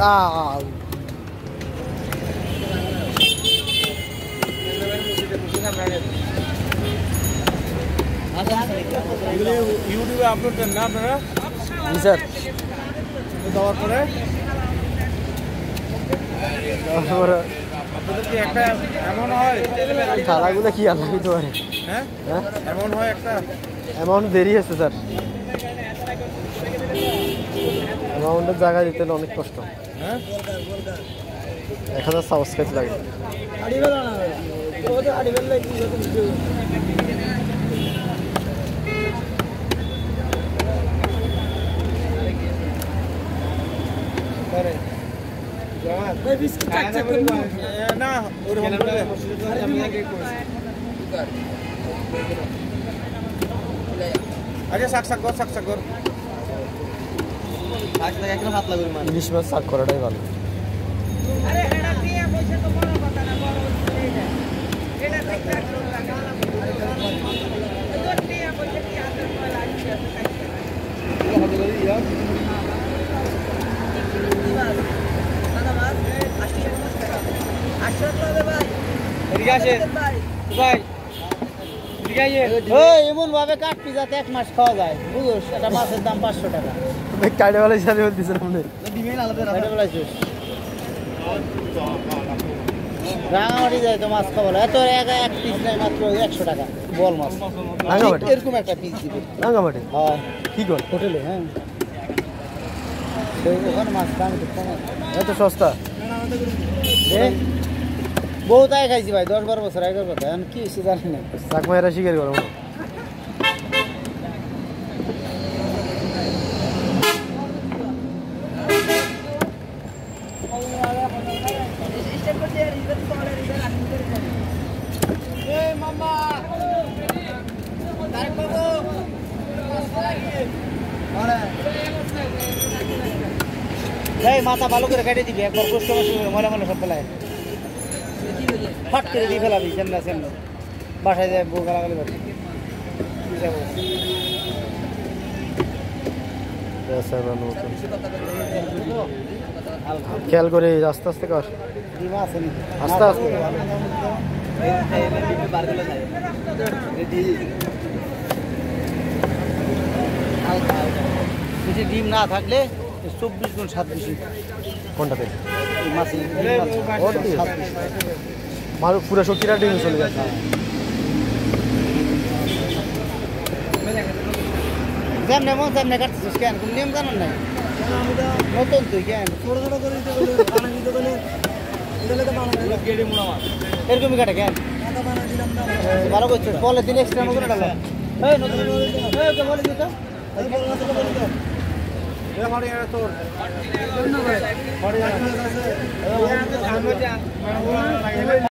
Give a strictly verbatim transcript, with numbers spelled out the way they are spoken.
ইউটিউবে আপলোড করেন না আপনারা? জি স্যার। দেওয়ার পরে আপনাদের কি একটা এমন হয় খারাগুলো কি আল্লাহ দিতে পারে? হ্যাঁ হ্যাঁ এমন হয় একটা অ্যামাউন্ট দেরি আছে স্যার, অ্যামাউন্টের জায়গা দিতে হলে অনেক কষ্ট। হ্যাঁ এক হাজার সাবস্ক্রাইব লাগে। না আচ্ছা শাক শাক কর শাক শাক কর ইলিশ মাছ শাক করাটাই ভালো। এমন ভাবে কাটবি যাতে এক মাস খাওয়া যায়, বুঝোস? একটা মাছের দাম পাঁচশো টাকা। কাটে বেলা হিসাবে বলতেছেন আপনি? রাঙামাটি যায় তো মাছ খাবো, এত এক এক পিস নাই, মাত্র একশো টাকা বল মাছ। এরকম একটা পিস দিবে রাঙামাটি। হ্যাঁ কি কর হোটেলে? হ্যাঁ ওখানে মাছ দাম এত সস্তা? বহু তাই খাইছি ভাই, দশ বারো বছর আগের কথা, এখন কি হয়েছে জানি না। শাক মায়েরা শিকার করো মাথা ভালো করে কেটে দিবি, একবার কষ্ট মষ্ট করে মনে মনে সব ফেলায় ফাট করে দিয়ে ফেলাবি সামনে সামনে, বাসায় যায় বউ গালাগালি করবি। খেয়াল করে আস্তে আস্তে কর, আস্তে আস্তে। বেশি ডিম না থাকলে চব্বিশ গুণ সাত বেশি। কোনটাতে? মাছ পুরো শক্তিটা ডিম চলে যাচ্ছে। যেমনে মন তেমনে কাটতেছিস কেন? কোন নিয়ম জানার নাই? নতুন তুই কেন এরকমই কাটে কেন? ভালো করছিস, বলে দিন এক্সট্রা নতুন ডালো। বলে দিত তোর